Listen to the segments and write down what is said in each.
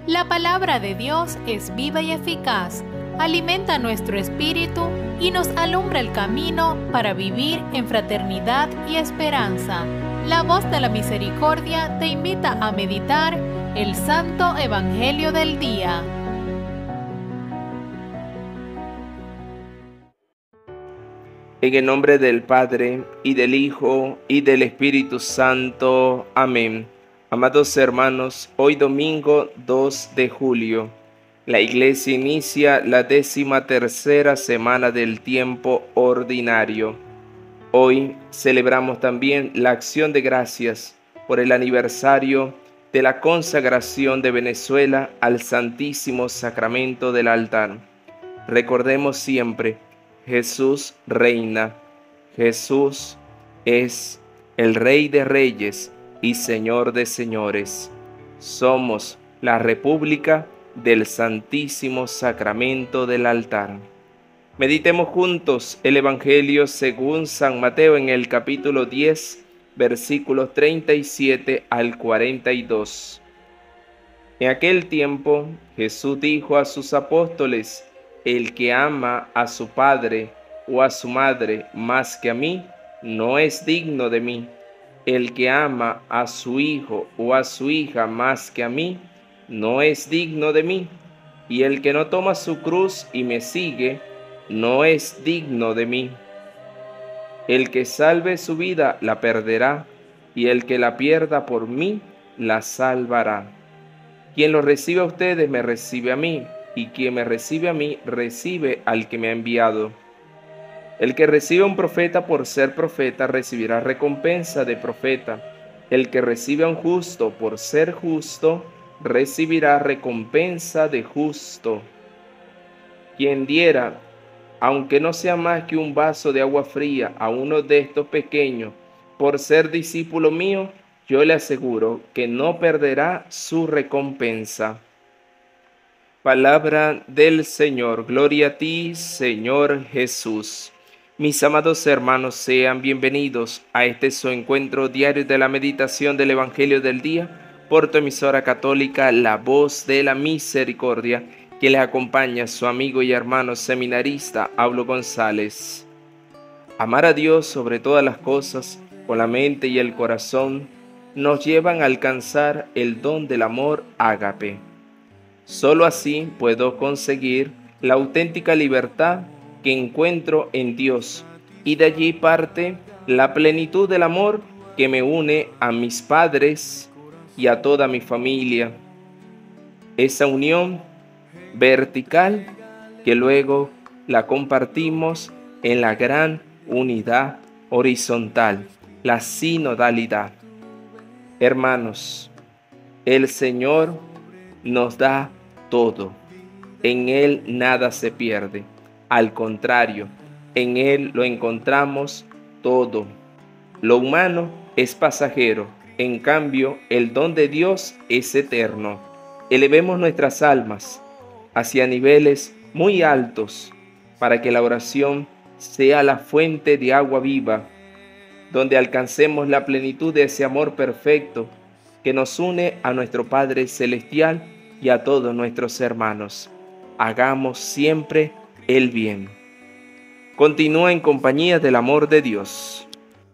La palabra de Dios es viva y eficaz, alimenta nuestro espíritu y nos alumbra el camino para vivir en fraternidad y esperanza. La voz de la misericordia te invita a meditar el Santo Evangelio del día. En el nombre del Padre, y del Hijo, y del Espíritu Santo. Amén. Amados hermanos, hoy domingo 2 de julio, la Iglesia inicia la 13ª semana del tiempo ordinario. Hoy celebramos también la acción de gracias por el aniversario de la consagración de Venezuela al Santísimo Sacramento del altar. Recordemos siempre: Jesús reina. Jesús es el Rey de Reyes y Señor de Señores. Somos la República del Santísimo Sacramento del altar. Meditemos juntos el Evangelio según San Mateo en el capítulo 10, versículos 37 al 42. En aquel tiempo Jesús dijo a sus apóstoles: el que ama a su padre o a su madre más que a mí, no es digno de mí. El que ama a su hijo o a su hija más que a mí, no es digno de mí. Y el que no toma su cruz y me sigue, no es digno de mí. El que salve su vida la perderá, y el que la pierda por mí, la salvará. Quien lo recibe a ustedes, me recibe a mí, y quien me recibe a mí, recibe al que me ha enviado. El que recibe a un profeta por ser profeta, recibirá recompensa de profeta. El que recibe a un justo por ser justo, recibirá recompensa de justo. Quien diera, aunque no sea más que un vaso de agua fría, a uno de estos pequeños, por ser discípulo mío, yo le aseguro que no perderá su recompensa. Palabra del Señor. Gloria a ti, Señor Jesús. Mis amados hermanos, sean bienvenidos a este su encuentro diario de la meditación del Evangelio del día por tu emisora católica, La Voz de la Misericordia, que les acompaña su amigo y hermano seminarista, Aulo González. Amar a Dios sobre todas las cosas, con la mente y el corazón, nos llevan a alcanzar el don del amor ágape. Solo así puedo conseguir la auténtica libertad que encuentro en Dios, y de allí parte la plenitud del amor que me une a mis padres y a toda mi familia. Esa unión vertical que luego la compartimos en la gran unidad horizontal, la sinodalidad. Hermanos, el Señor nos da todo. En Él nada se pierde. Al contrario, en Él lo encontramos todo. Lo humano es pasajero, en cambio, el don de Dios es eterno. Elevemos nuestras almas hacia niveles muy altos para que la oración sea la fuente de agua viva, donde alcancemos la plenitud de ese amor perfecto que nos une a nuestro Padre Celestial y a todos nuestros hermanos. Hagamos siempre el bien. Continúa en compañía del amor de Dios.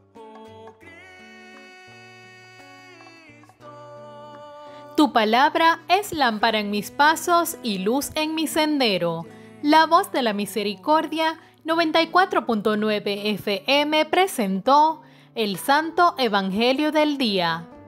Tu palabra es lámpara en mis pasos y luz en mi sendero. La Voz de la Misericordia 94.9 FM presentó el Santo Evangelio del Día.